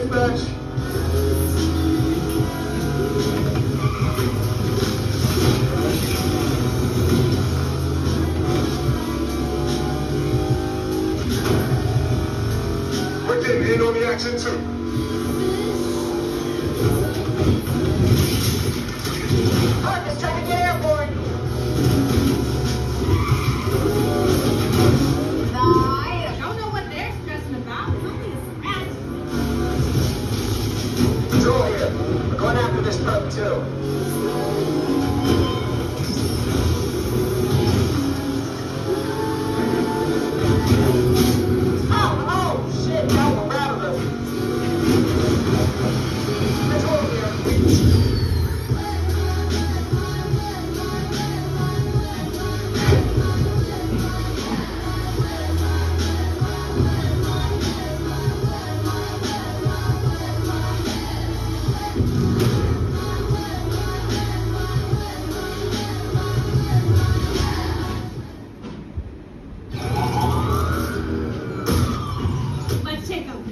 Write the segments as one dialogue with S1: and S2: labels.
S1: dispatch. We're getting in on the action too.
S2: Parker's trying to get airborne. I don't know what they're stressing about. It's only a scratch.
S1: Joel here. We're going after this boat too. Oh, shit, no, we're out of this. Joel here.
S2: Let's take them.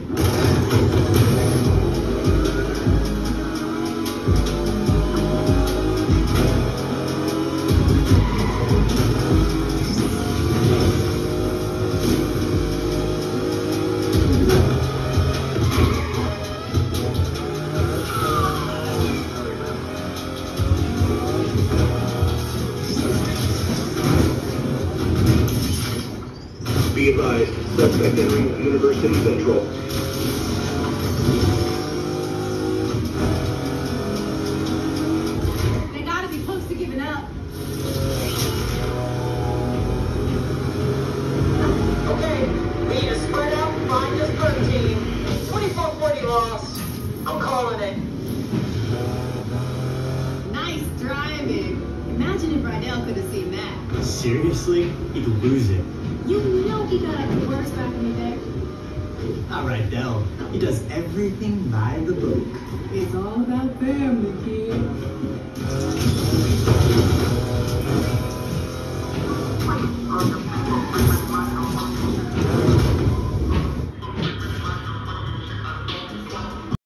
S3: Be advised, suspect entering University Central.
S2: They gotta be close to giving up.
S1: Okay, we need to spread out and find this 13. 2440 lost. I'm calling it.
S2: Nice driving. Imagine if Rydell could have seen that.
S4: Seriously? He'd lose it.
S2: You know he got it worse back in the day.
S4: Not Rydell. He does everything by the book.
S2: It's all about family, kid.